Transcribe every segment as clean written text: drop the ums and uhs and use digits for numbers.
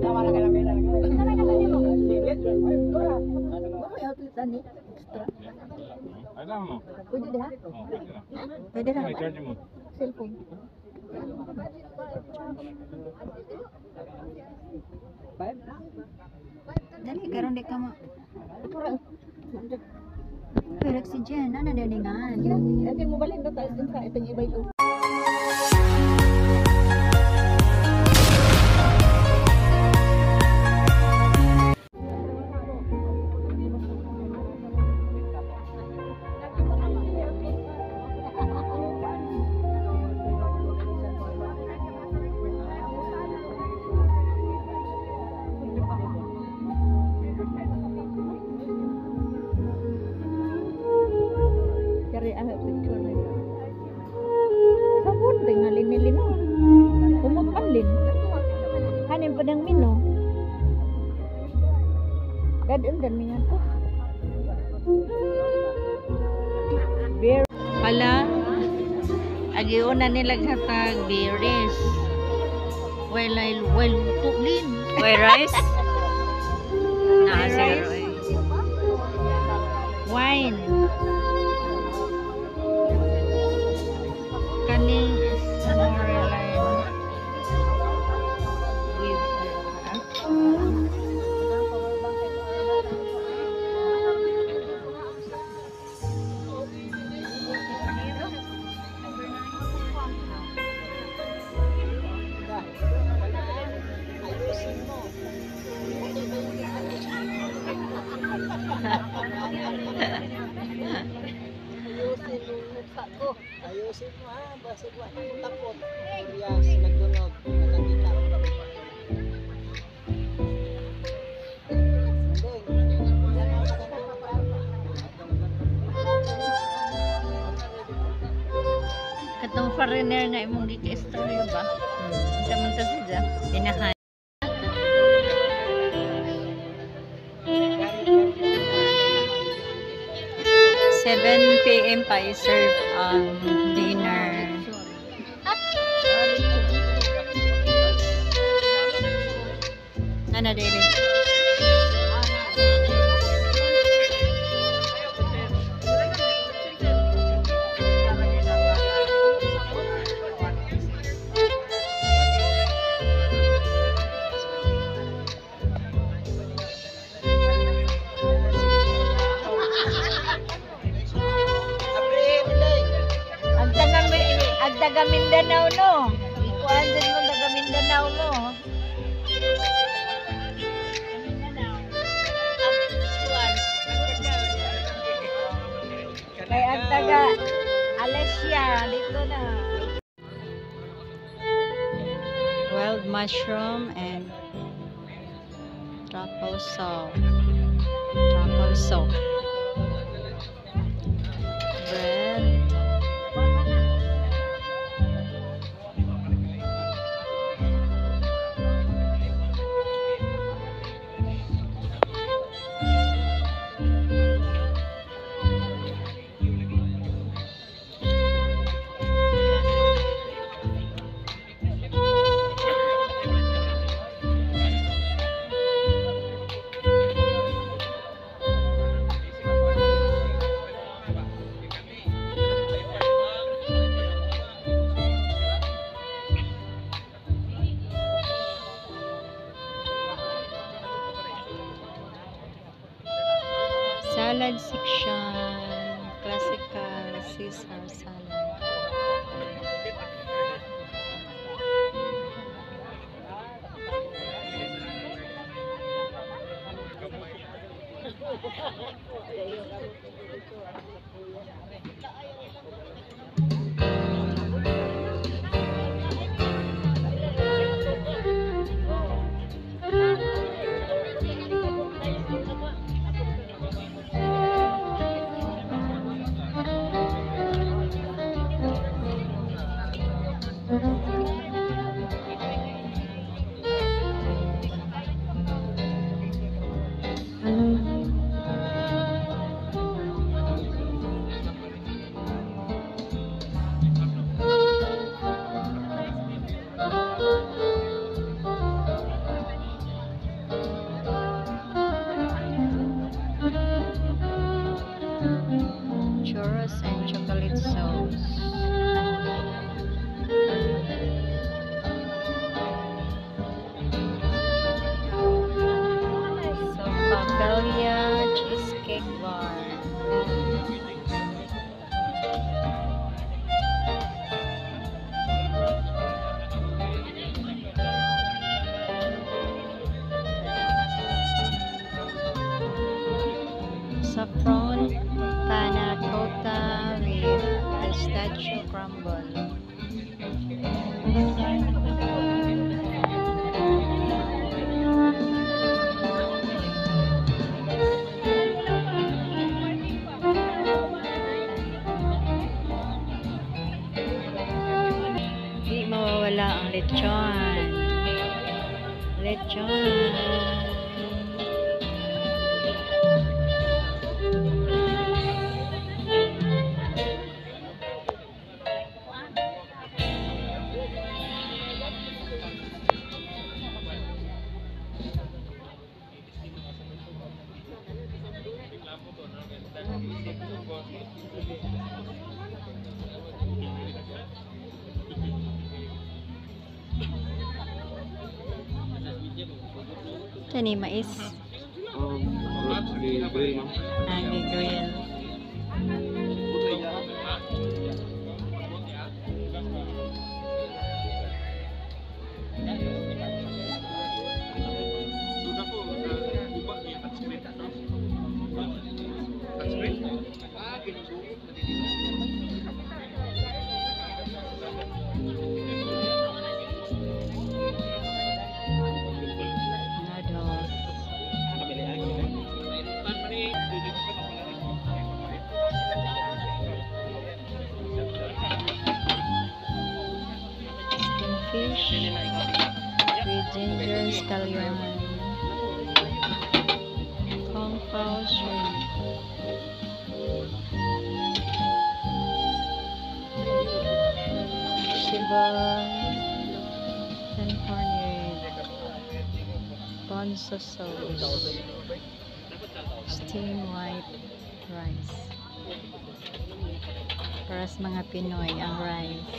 Ada mo? Pwede na? Oh, pwede na. Pwede na. Ay, charge mo. Cellphone. Dali, karon di ka ma... Pero oxygen, ano dalingan? Ito mo balhin na tayo sa itong iba ito. Cari picture na yun. Sabon, tingalin nilin mo. Pumutan din. Kanin pa ng mino. Gadun dan mingan ko. Beer. Hala. Agiuna nila hatag beeries. Well, tuklin. Why rice? Rice. Wine. Kaning is more like with Ayusin mo ha, basta ko ang tapot. Yes, nagdunog, nakakita. katong foreigner nga imong gika-istorya ba? Samanta siya. Tinahan. 7 PM pa i-serve ang dinner. Ano dili? Daga Mindanao no. Ikuan din mo daga Mindanao mo. Kay ang taga Alessia dito na. Wild mushroom and truffle sauce. Bread. Salad section, classical Caesar salad. saffron panna cotta with pistachio crumble. Di mawawala ang lechon. Lechon. Ito ni mais. Ang grill. Fish with ginger scallion, kung pao shrimp, sibol, and corned ponzu sauce, steamed white rice. Para sa mga Pinoy ang rice.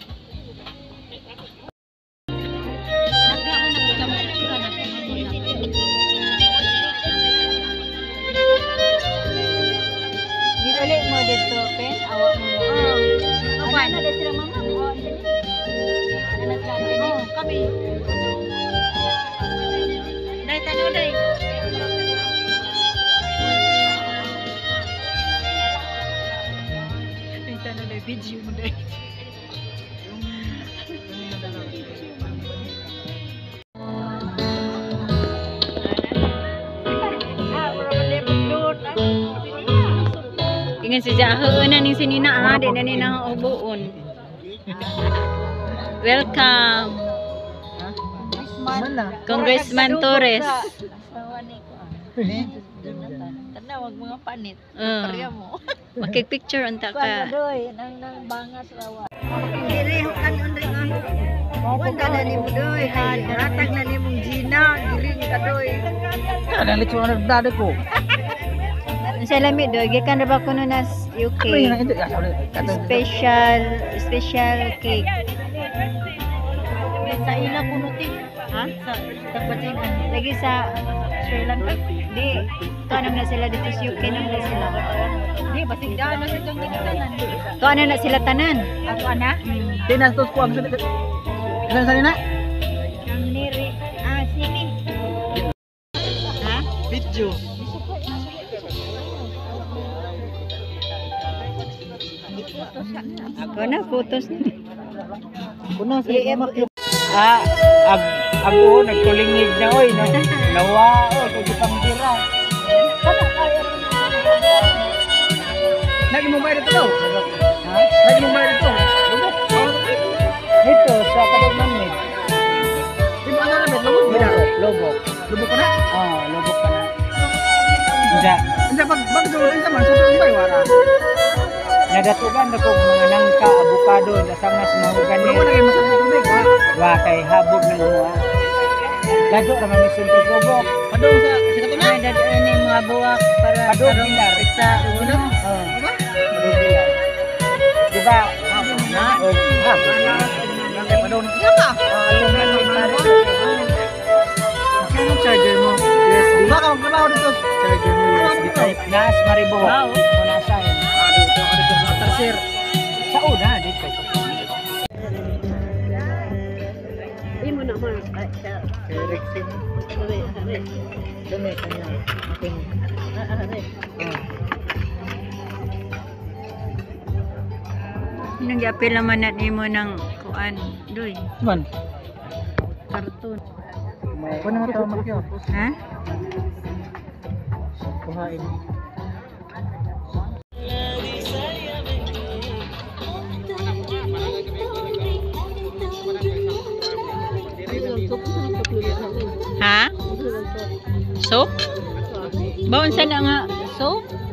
Balik mo dito, Pen? Awak mo mo. Apa? Ada sila mama mo. Ada sila kami. Dai tanong dai. Tanong dai video mo dai. Ingat sejak na ni sini na ada na ni na ubuon. Welcome. Congressman Torres. Tanawag mga panit. Parya mo. Makik-picture unta ka. Doy nang bangas rawa. Diri kan undring ang. Wanda na ni mo doy. Ratag na ni mong Gina, giring ka doy. Ano lechon na dada ko? Sa lamig doy, gikan ra ba kuno nas UK. Special cake. Sa ila kuno ti. Ha? Sa Tabatingan. Lagi sa Sri Lanka. Di, tuanam na sila dito sa UK nang na sila. Di basig daan na sa tong tanan. Tuanam na sila tanan. Ako ana? Tinas tos ko ang sunod. Ilan sa nina? Ang niri. Ah, sini. Ha? Video. Ako na, photos na. Kuno sa ako nagtulingig na oy no. Lawa o kudu pangtira. Lagi mo bayad ito. Ha? Lagi mo bayad ito. Ito sa kadagman ni. Di ba na bet lubog bida? Lubog. Lubog ka na? Oh, lubog ka na. Hindi pag dulo sa man sa bay wara. Nagatugan ako mga nangka, avocado, nasangas mga ganyan. Ano lagi masarap tubig ha? Wa kay habog ng mga. Lado ka man simple lubog. Padong sa katuna? Ay, dadaan yung mga buwak para Padong pilar. sa uno. Oh. Padong pilar. Diba? Habog na? Oh, habog na. Kay padong. Yaka. Alam na ng pare. Ano charger mo? USB. Baka magtrabaho dito. Charger mo USB type. Nas maribo. Wow. Nasa yan. Sir, sa una dito. Imo na man. Rexin. Dumi kanya. Akin. Nang apil naman na nimo ng kuan, doy. Man. Karton. Kuno mo tawo makyo. Ha? Kuhain. Ha? Soap? Baon sa na nga soap?